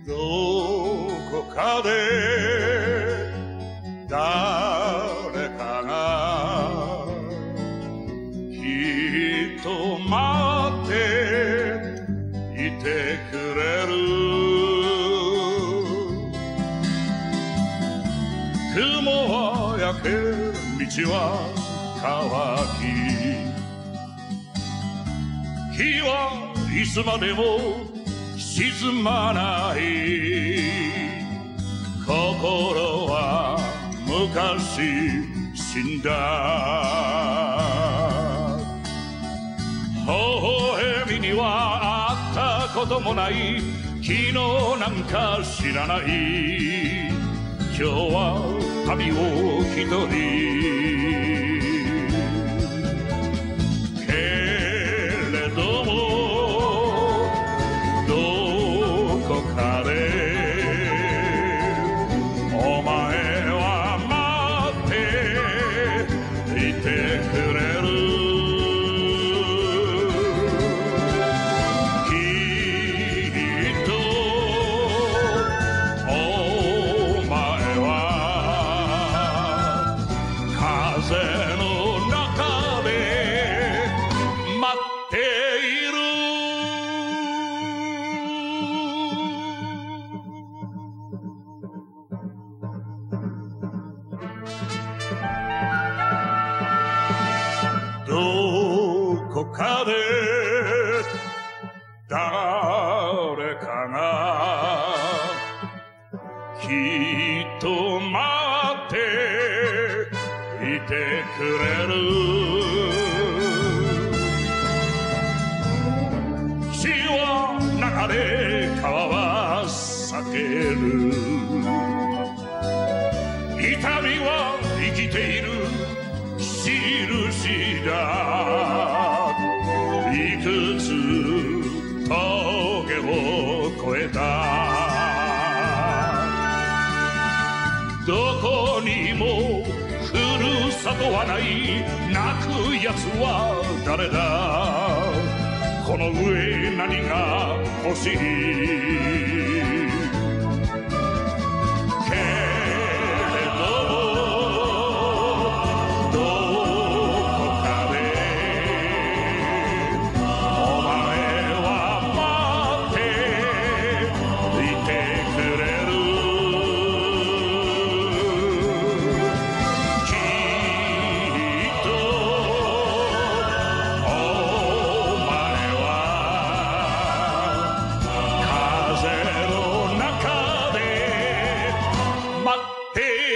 どこかで誰かがきっと待っていてくれる。雲は焼け道は乾き、日はいつまでも沈まない。心は昔死んだ。微笑みには会ったこともない。昨日なんか知らない。今日は旅を一人。どこかで誰かがきっと待っていてくれる。血は流れ川は避ける。痛みは生きている印だ。いくつ峠を越えた。どこにもふるさとはない。泣くやつは誰だ。この上何が欲しい。Hey!